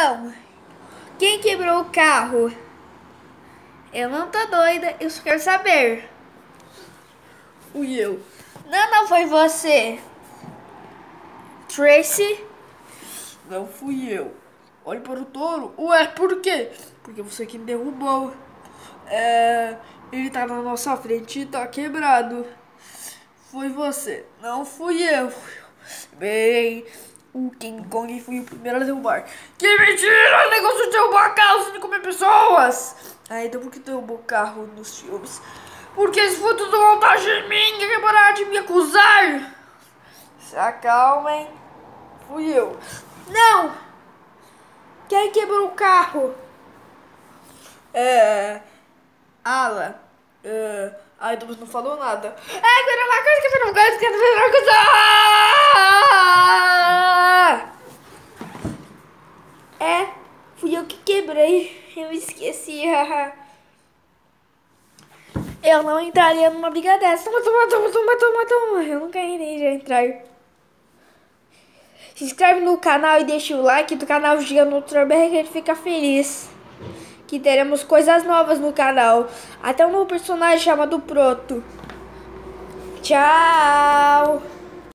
Então, quem quebrou o carro? Eu não tô doida, eu só quero saber. Fui eu. Não foi você. Tracy? Não fui eu. Olhe para o touro. Ué, por quê? Porque você que me derrubou. Ele tá na nossa frente e tá quebrado. Foi você, não fui eu. Bem, o King Kong foi o primeiro a derrubar. Que mentira! O negócio de derrubar carro de comer pessoas! Então por que derrubou o carro nos filmes? Porque isso foi tudo montagem minha, que parar de me acusar! Se acalmem, fui eu. Não! Quem quebrou o carro? Ala, então você não falou nada. Quero uma coisa que eu não gosto, quero ver uma coisa. Fui eu que quebrei. Eu esqueci. Eu não entraria numa briga dessa. Toma. Eu nunca irei entrar. Se inscreve no canal e deixa o like do canal Giga Nutroberg, que a gente fica feliz. Que teremos coisas novas no canal. Até um novo personagem chamado Proto. Tchau!